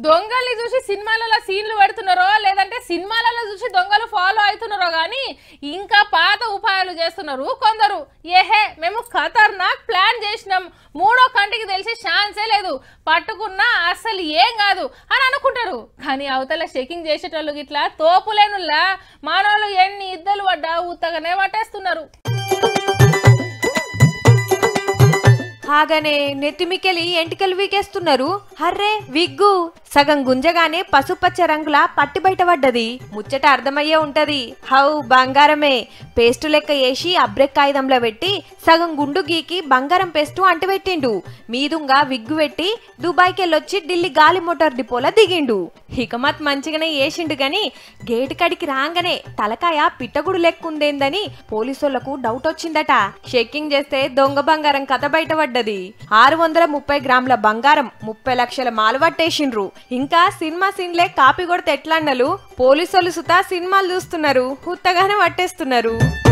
దొంగల్ని చూసి సినిమాలలో సీన్లు పెడుతున్నారో లేదంటే సినిమాలలో చూసి దొంగలు ఫాలో అవుతున్నారో గానీ ఇంకా పాత ఉపాయాలు చేస్తున్నారు కొందరు. ఏహే మేము ఖతర్నాక్ ప్లాన్ చేసినాం, మూడో కంటికి తెలిసి ఛాన్సే లేదు, పట్టుకున్నా అసలు ఏం కాదు అని అనుకుంటారు. కానీ అవతల చెకింగ్ చేసేటోళ్ళు గిట్లా తోపులేనుల్లా మానవులు ఎన్ని ఇద్దరు పడ్డా ఉత్తగానే పట్టేస్తున్నారు. ಹಾಗನೆ నెత్తిమికెలి ఎంటికలు వీకేస్తున్నారు. హర్రే విగ్గు సగం గుంజగానే పసుపచ్చ రంగుల పట్టి బయటపడ్డది. ముచ్చట అర్థమయ్యే ఉంటది. హౌ బంగారమే పేస్టు లెక్క వేసి అబ్రెక్ కాగితంలో పెట్టి సగం గుండు గీకి బంగారం పేస్టు అంటిపెట్టిండు. మీదుంగా విగ్గు పెట్టి దుబాయ్కి వెళ్ళొచ్చి ఢిల్లీ గాలి మోటార్ డిపోలో దిగిండు. హికమత్ మంచిగానే వేసిండు గాని గేటు కడికి రాగానే తలకాయ పిట్టగుడు లెక్కుందేందని పోలీసులకు డౌట్ వచ్చిందట. చెక్కింగ్ చేస్తే దొంగ బంగారం కథ బయటపడ్డది. 630 గ్రాముల బంగారం, 30 లక్షల మాలు పట్టేసిండ్రు. ఇంకా సినిమా సీన్లే కాపీ కొడితే ఎట్లా అన్నలు పోలీసులు సుతా సినిమాలు చూస్తున్నారు, హుత్తగానే పట్టేస్తున్నారు.